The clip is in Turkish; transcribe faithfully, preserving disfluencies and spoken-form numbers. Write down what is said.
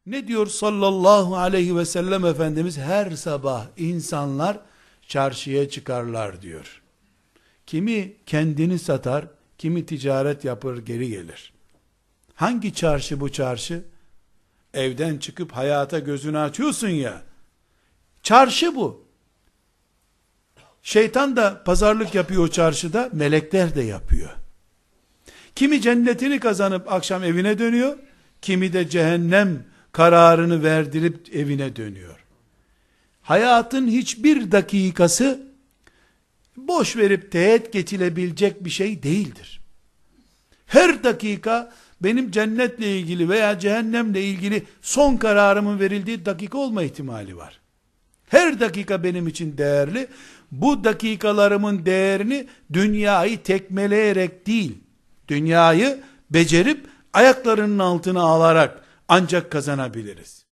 Ne diyor sallallahu aleyhi ve sellem Efendimiz? Her sabah insanlar çarşıya çıkarlar diyor. Kimi kendini satar, kimi ticaret yapar geri gelir. Hangi çarşı bu çarşı? Evden çıkıp hayata gözünü açıyorsun ya. Çarşı bu. Şeytan da pazarlık yapıyor o çarşıda, melekler de yapıyor. Kimi cennetini kazanıp akşam evine dönüyor, kimi de cehennem kararını verdirip evine dönüyor. Hayatın hiçbir dakikası boş verip teğet geçilebilecek bir şey değildir. Her dakika benim cennetle ilgili veya cehennemle ilgili son kararımın verildiği dakika olma ihtimali var. Her dakika benim için değerli. Bu dakikalarımın değerini dünyayı tekmeleyerek değil, dünyayı becerip ayaklarının altına alarak ancak kazanabiliriz.